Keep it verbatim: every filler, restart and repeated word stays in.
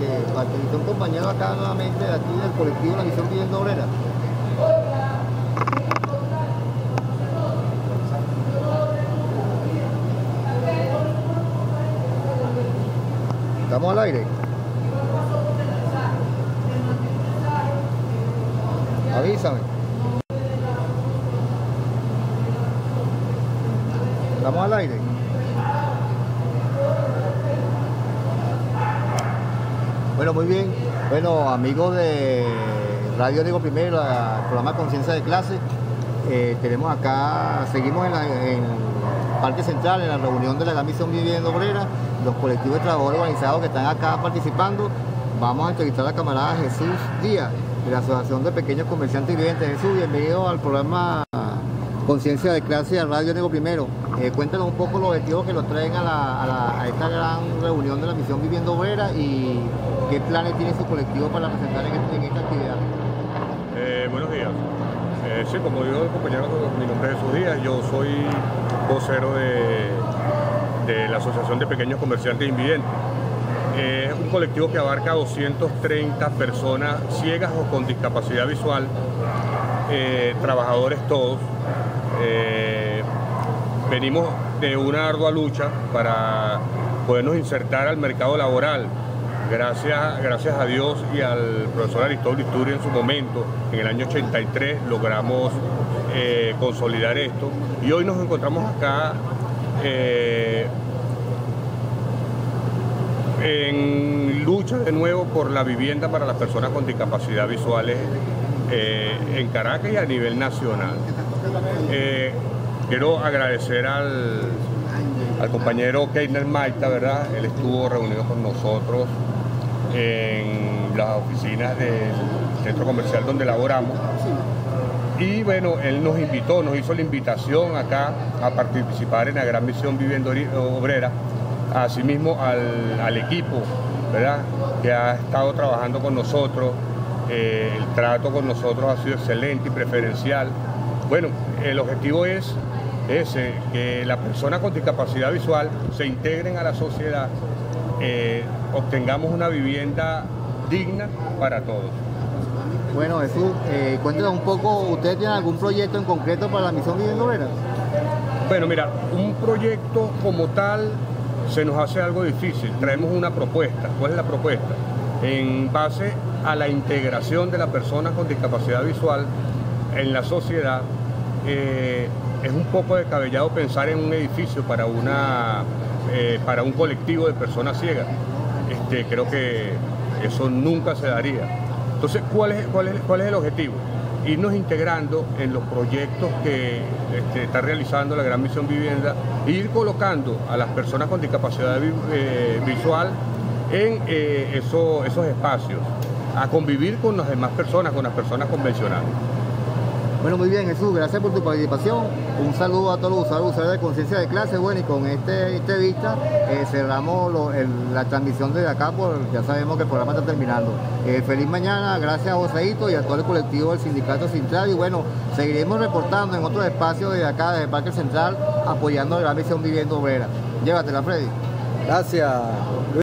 que, para que esté un compañero acá nuevamente de aquí del colectivo La Misión Vivienda Obrera. ¿Estamos al aire? Avísame. ¿Estamos al aire? Bueno, muy bien. Bueno, amigos de Radio Diego Primero, el programa Conciencia de Clase, eh, tenemos acá, seguimos en, la, en Parque Central, en la reunión de la Gran Misión Vivienda Obrera, los colectivos de trabajadores organizados que están acá participando. Vamos a entrevistar a la camarada Jesús Díaz, de la Asociación de Pequeños Comerciantes y Videntes. Jesús, bienvenido al programa Conciencia de Clase de Radio Diego Primero. Eh, cuéntanos un poco los objetivos que los traen a, la, a, la, a esta gran reunión de la Misión Vivienda Obrera y qué planes tiene su colectivo para presentar en, este, en esta actividad. Eh, buenos días. Eh, sí, como dijo el compañero, mi nombre es Jesús Díaz, yo soy vocero de, de la Asociación de Pequeños Comerciantes Invidentes. Es eh, un colectivo que abarca doscientas treinta personas ciegas o con discapacidad visual, eh, trabajadores todos. Eh, venimos de una ardua lucha para podernos insertar al mercado laboral. Gracias, gracias a Dios y al profesor Aristóbulo Isturi en su momento, en el año ochenta y tres, logramos eh, consolidar esto. Y hoy nos encontramos acá eh, en lucha de nuevo por la vivienda para las personas con discapacidad visuales eh, en Caracas y a nivel nacional. Eh, quiero agradecer al, al compañero Keiner Maita, ¿verdad? Él estuvo reunido con nosotros en las oficinas del centro comercial donde laboramos. Y bueno, él nos invitó, nos hizo la invitación acá a participar en la Gran Misión Vivienda Obrera, asimismo al, al equipo, ¿verdad?, que ha estado trabajando con nosotros. Eh, el trato con nosotros ha sido excelente y preferencial. Bueno, el objetivo es ese, que las personas con discapacidad visual se integren a la sociedad, eh, obtengamos una vivienda digna para todos. Bueno, Jesús, eh, cuéntanos un poco, ¿ustedes tienen algún proyecto en concreto para la Misión Vivienda Obrera? Bueno, mira, un proyecto como tal se nos hace algo difícil. Traemos una propuesta. ¿Cuál es la propuesta? En base a la integración de las personas con discapacidad visual en la sociedad, eh, es un poco descabellado pensar en un edificio para, una, eh, para un colectivo de personas ciegas. Este, creo que eso nunca se daría. Entonces, ¿cuál es, cuál es, cuál es el objetivo? Irnos integrando en los proyectos que este, está realizando la Gran Misión Vivienda e ir colocando a las personas con discapacidad eh, visual en eh, eso, esos espacios, a convivir con las demás personas, con las personas convencionales. Bueno, muy bien, Jesús, gracias por tu participación. Un saludo a todos los usuarios, usuarios de Conciencia de Clase. Bueno, y con este, esta vista eh, cerramos lo, el, la transmisión desde acá, porque ya sabemos que el programa está terminando. Eh, feliz mañana, gracias a Joséito y a todo el colectivo del Sindicato Central. Y bueno, seguiremos reportando en otros espacios de acá, desde el Parque Central, apoyando a la Gran Misión Vivienda Obrera. Llévatela, Freddy. Gracias.